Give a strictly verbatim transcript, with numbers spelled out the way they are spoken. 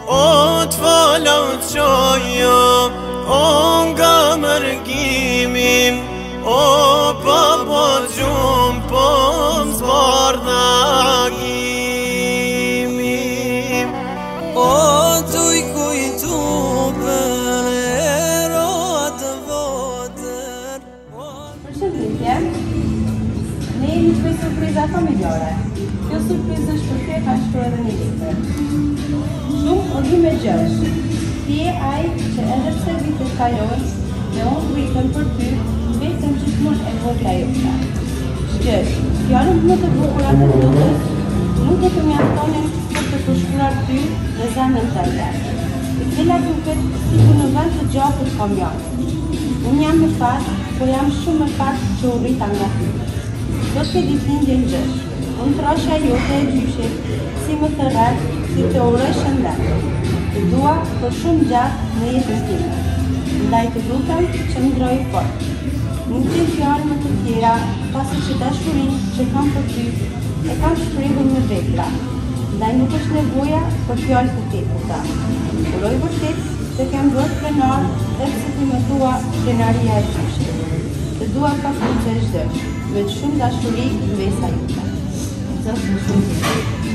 O të fala u të qoja, o nga mërgimim, o pa po gjumë, po më zbardhagimim. O të i kujtu për ero atë votër. Përshëndetje, ne jemi shpej surpriza familjare. Kjo surprizë është për ty ka shkruar edhe një letër. Shumë o di me gjësh. Ti je ai që edhe pse vitet kalojnë dhe unë rritëm për ty, vetëm gjithmonë e vogla jota. Shgjësh, fjalët më të bukura të botës nuk do të mjaftonin për të përshkruar ty dhe zemrën tënde, e cila duket sikur në vend të gjakut kamion. Unë jam më fat, por jam shumë më fat që u rrita nga ty. Do të ditëlindje ngjësh. Unë trashja jote e gjyshit, si më të rreth, si të uroj shëndet. Të dua për shumë gjatë në jetën time. Ndaj të lutem që më ndroj fort. Nuk gjithë fjalë më të tjera, pasi që dashurinë që kam për ty, e kam shprehur me vepra. Ndaj nuk është nevoja për fjalë të tepurta. Uroj vërtet të kem bërë krenar dhe pse ti më thua krenaria e gjyshit. Të dua pa fuqe çdosh, me shumë dashuri vesa jote. Zot më shumë.